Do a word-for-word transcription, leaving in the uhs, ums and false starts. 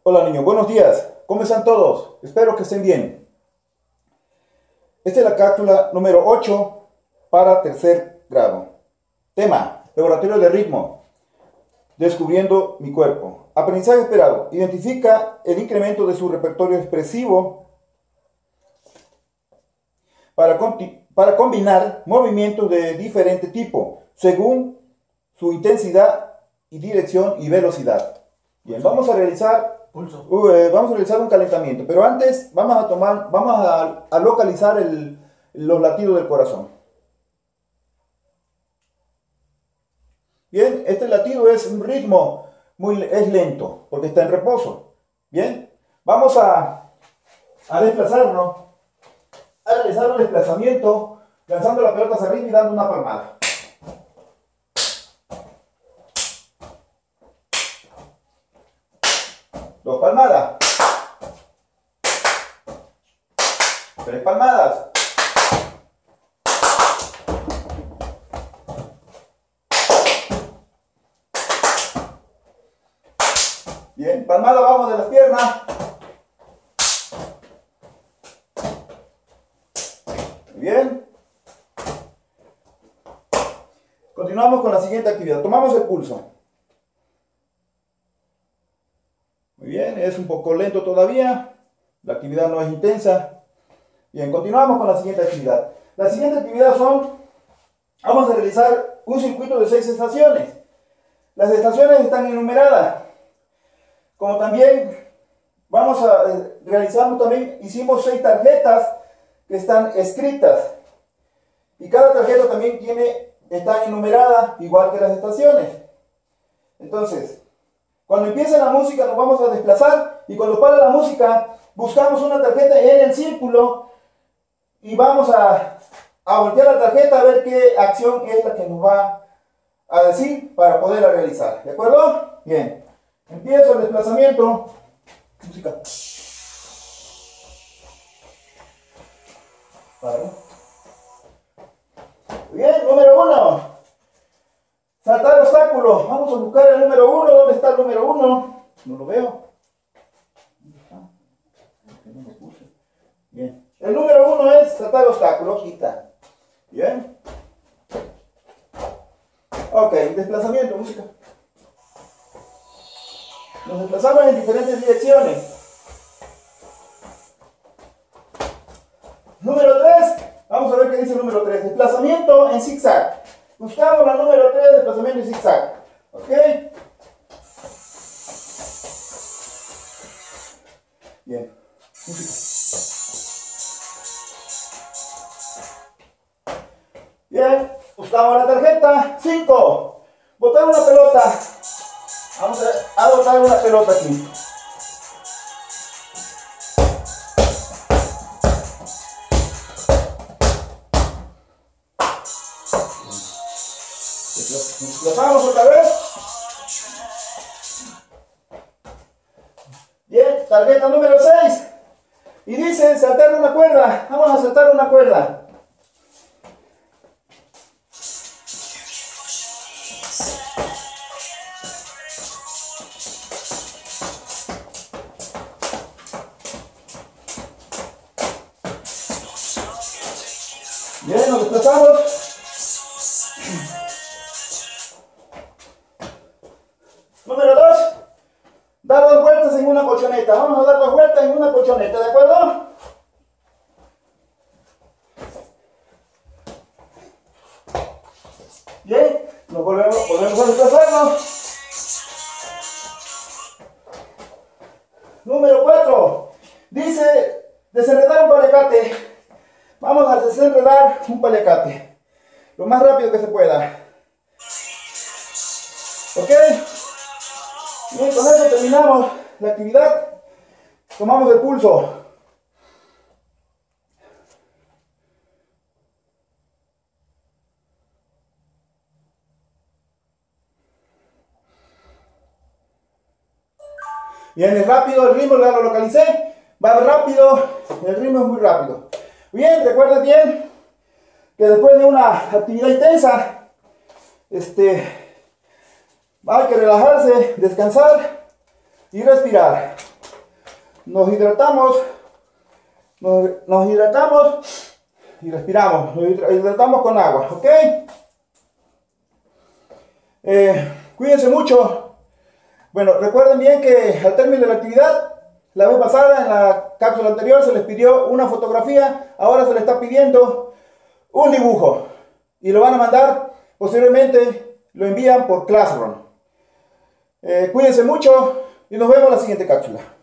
Hola niños, buenos días. ¿Cómo están todos? Espero que estén bien. Esta es la cápsula número ocho para tercer grado. Tema: laboratorio de ritmo. Descubriendo mi cuerpo. Aprendizaje esperado. Identifica el incremento de su repertorio expresivo para, para combinar movimientos de diferente tipo según su intensidad y dirección y velocidad. Bien, vamos a realizar Pulso. Uh, eh, vamos a realizar un calentamiento, pero antes vamos a tomar, vamos a, a localizar el, los latidos del corazón. Bien, este latido es un ritmo muy es lento porque está en reposo. Bien, vamos a, a desplazarnos, a realizar un desplazamiento lanzando la pelota hacia arriba y dando una palmada. Dos palmadas. Tres palmadas. Bien, palmada abajo de las piernas. Bien. Continuamos con la siguiente actividad. Tomamos el pulso. Muy bien, es un poco lento todavía. La actividad no es intensa. Bien, continuamos con la siguiente actividad. La siguiente actividad son, vamos a realizar un circuito de seis estaciones. Las estaciones están enumeradas. Como también vamos a realizar, también hicimos seis tarjetas que están escritas. Y cada tarjeta también tiene, está enumerada igual que las estaciones. Entonces, cuando empiece la música nos vamos a desplazar y cuando para la música buscamos una tarjeta en el círculo y vamos a, a voltear la tarjeta a ver qué acción es la que nos va a decir para poderla realizar. ¿De acuerdo? Bien. Empiezo el desplazamiento. Música. Para. Bien, número uno. Saltar obstáculos. Vamos a buscar el número uno. ¿Dónde está el número uno? No lo veo. ¿Dónde está? No lo puse. Bien. El número uno es saltar obstáculos. Aquí está. Bien. Ok, desplazamiento, música. Nos desplazamos en diferentes direcciones. Número tres. Vamos a ver qué dice el número tres. Desplazamiento en zigzag. Buscamos la número tres, desplazamiento en zigzag. ¿Ok? Bien. Bien. Buscamos la tarjeta. cinco. Botar una pelota. Vamos a, a botar una pelota aquí. Desplazamos otra vez. Bien, tarjeta número seis. Y dice saltar una cuerda. Vamos a saltar una cuerda. Bien, nos desplazamos. Número dos. Dar dos vueltas en una colchoneta. Vamos a dar dos vueltas en una colchoneta, ¿de acuerdo? Bien, nos volvemos, volvemos a desplazarnos. Número cuatro. Dice desenredar un paliacate. Vamos a desenredar un paliacate lo más rápido que se pueda. ¿Ok? Bien, con eso terminamos la actividad. Tomamos el pulso. Bien, es rápido el ritmo, ya lo localicé. Va rápido, el ritmo es muy rápido. Bien, recuerden bien que después de una actividad intensa, este, hay que relajarse, descansar y respirar. nos hidratamos, nos, nos hidratamos y respiramos, nos hidratamos con agua, ¿ok? Eh, cuídense mucho. Bueno, recuerden bien que al término de la actividad, la vez pasada, en la cápsula anterior, se les pidió una fotografía, ahora se les está pidiendo un dibujo y lo van a mandar, posiblemente lo envían por Classroom. Eh, cuídense mucho y nos vemos en la siguiente cápsula.